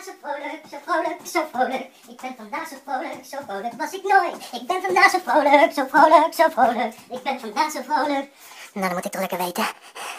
zo vrolijk, zo vrolijk, zo vrolijk. Ik ben vandaag zo vrolijk, zo vrolijk was ik nooit. Ik ben vandaag zo vrolijk, zo vrolijk, zo vrolijk. Ik ben vandaag zo vrolijk. Nou, dat moet ik toch lekker weten.